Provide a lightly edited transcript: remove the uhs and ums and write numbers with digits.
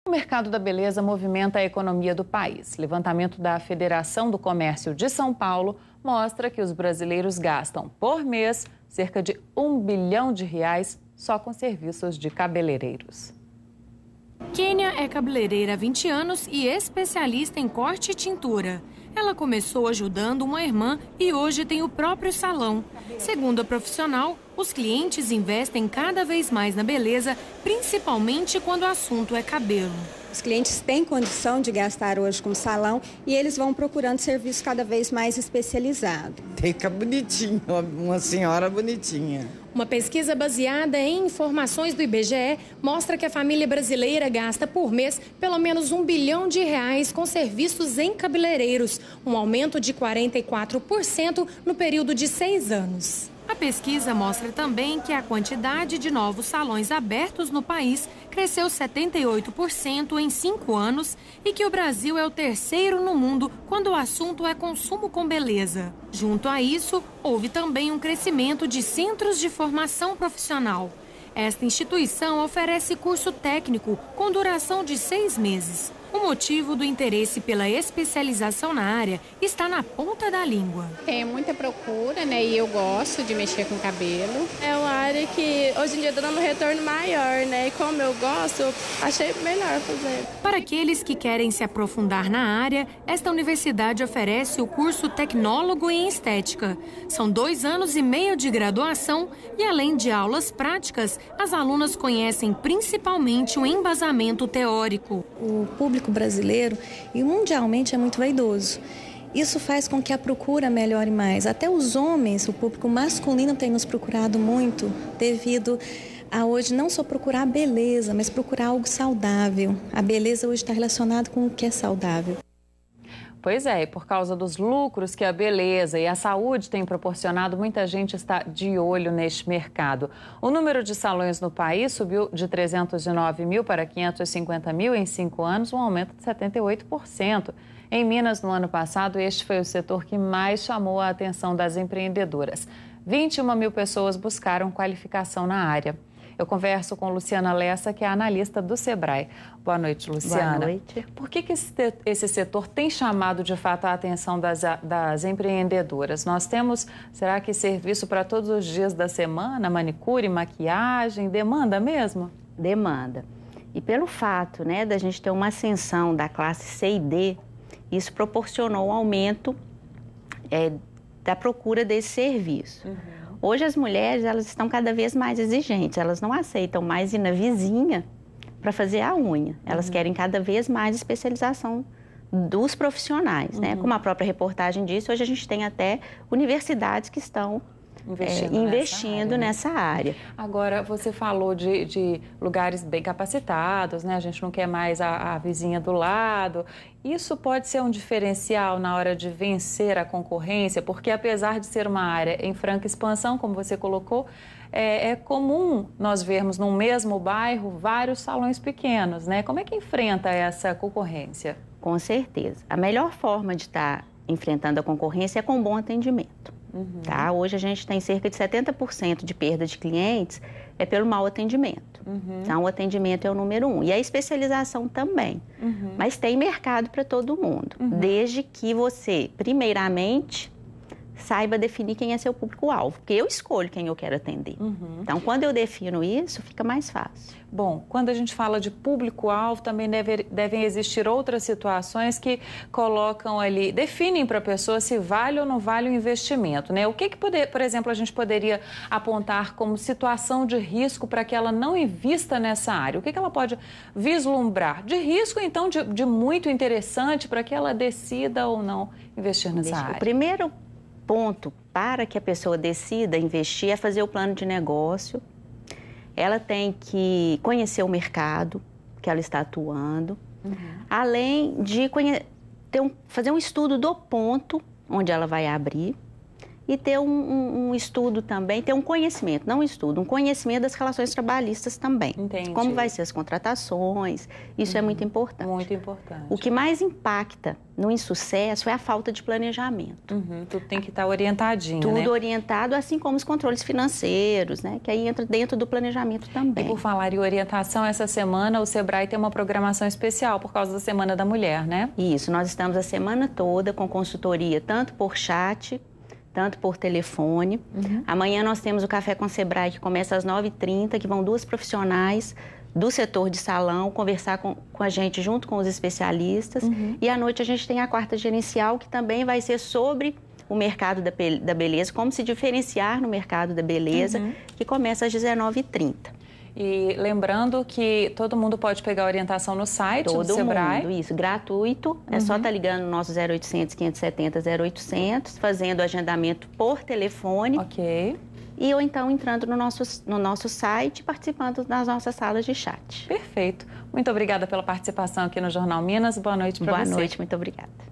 O mercado da beleza movimenta a economia do país. Levantamento da Federação do Comércio de São Paulo mostra que os brasileiros gastam por mês cerca de R$ 1 bilhão só com serviços de cabeleireiros. Kênia é cabeleireira há 20 anos e especialista em corte e tintura. Ela começou ajudando uma irmã e hoje tem o próprio salão. Segundo a profissional, os clientes investem cada vez mais na beleza, principalmente quando o assunto é cabelo. Os clientes têm condição de gastar hoje com salão e eles vão procurando serviço cada vez mais especializado. Tem que ficar bonitinho, uma senhora bonitinha. Uma pesquisa baseada em informações do IBGE mostra que a família brasileira gasta por mês pelo menos R$ 1 bilhão com serviços em cabeleireiros, um aumento de 44% no período de 6 anos. A pesquisa mostra também que a quantidade de novos salões abertos no país cresceu 78% em 5 anos e que o Brasil é o terceiro no mundo quando o assunto é consumo com beleza. Junto a isso, houve também um crescimento de centros de formação profissional. Esta instituição oferece curso técnico com duração de 6 meses. O motivo do interesse pela especialização na área está na ponta da língua. Tem muita procura, né? E eu gosto de mexer com cabelo. É uma área que hoje em dia está dando um retorno maior, né? E como eu gosto, achei melhor fazer. Para aqueles que querem se aprofundar na área, esta universidade oferece o curso Tecnólogo em Estética. São 2 anos e meio de graduação e, além de aulas práticas, as alunas conhecem principalmente o embasamento teórico. O público brasileiro e mundialmente é muito vaidoso. Isso faz com que a procura melhore mais. Até os homens, o público masculino tem nos procurado muito devido a hoje não só procurar a beleza, mas procurar algo saudável. A beleza hoje está relacionada com o que é saudável. Pois é, e por causa dos lucros que a beleza e a saúde têm proporcionado, muita gente está de olho neste mercado. O número de salões no país subiu de 309 mil para 550 mil em 5 anos, um aumento de 78%. Em Minas, no ano passado, este foi o setor que mais chamou a atenção das empreendedoras. 21 mil pessoas buscaram qualificação na área. Eu converso com Luciana Lessa, que é analista do Sebrae. Boa noite, Luciana. Boa noite. Por que esse setor tem chamado, de fato, a atenção das empreendedoras? Nós temos, será que serviço para todos os dias da semana? Manicure, maquiagem, demanda mesmo? Demanda. E pelo fato, né, da gente ter uma ascensão da classe C e D, isso proporcionou um aumento da procura desse serviço. Hoje as mulheres, elas estão cada vez mais exigentes, elas não aceitam mais ir na vizinha para fazer a unha. Elas querem cada vez mais especialização dos profissionais, né? Como a própria reportagem disse, hoje a gente tem até universidades que estão investindo nessa área. Agora, você falou de lugares bem capacitados, né? A gente não quer mais a vizinha do lado. Isso pode ser um diferencial na hora de vencer a concorrência, porque apesar de ser uma área em franca expansão, como você colocou, é comum nós vermos no mesmo bairro vários salões pequenos, né? Como é que enfrenta essa concorrência? Com certeza. A melhor forma de estar enfrentando a concorrência é com um bom atendimento. Tá? Hoje a gente tem cerca de 70% de perda de clientes pelo mau atendimento. Então, o atendimento é o número 1. E a especialização também. Mas tem mercado para todo mundo. Desde que você, primeiramente, saiba definir quem é seu público-alvo. Porque eu escolho quem eu quero atender. Então, quando eu defino isso, fica mais fácil. Bom, quando a gente fala de público-alvo, também devem existir outras situações que colocam ali, definem para a pessoa se vale ou não vale o investimento, né? O que por exemplo, a gente poderia apontar como situação de risco para que ela não invista nessa área? O que ela pode vislumbrar? De risco, então, de muito interessante para que ela decida ou não investir nessa área? O primeiro ponto para que a pessoa decida investir é fazer o plano de negócio. Ela tem que conhecer o mercado que ela está atuando, além de fazer um estudo do ponto onde ela vai abrir e ter um estudo também, ter um conhecimento, não um estudo, um conhecimento das relações trabalhistas também. Entendi. Como vai ser as contratações, isso é muito importante. Muito importante. O que mais impacta no insucesso é a falta de planejamento. Tudo tem que estar orientadinho, Tudo né? orientado, assim como os controles financeiros, né? Que aí entra dentro do planejamento também. E por falar em orientação, essa semana o Sebrae tem uma programação especial por causa da Semana da Mulher, né? Isso, nós estamos a semana toda com consultoria, tanto por chat, tanto por telefone. Amanhã nós temos o Café com Sebrae, que começa às 9h30, que vão 2 profissionais do setor de salão conversar com a gente junto com os especialistas. E à noite a gente tem a quarta gerencial, que também vai ser sobre o mercado da beleza, como se diferenciar no mercado da beleza, que começa às 19h30. E lembrando que todo mundo pode pegar a orientação no site do Sebrae. Todo mundo, isso, gratuito. É só estar ligando no nosso 0800 570 0800, fazendo agendamento por telefone. Ok. E ou então entrando no nosso site, participando das nossas salas de chat. Perfeito. Muito obrigada pela participação aqui no Jornal Minas. Boa noite para você. Boa noite, muito obrigada.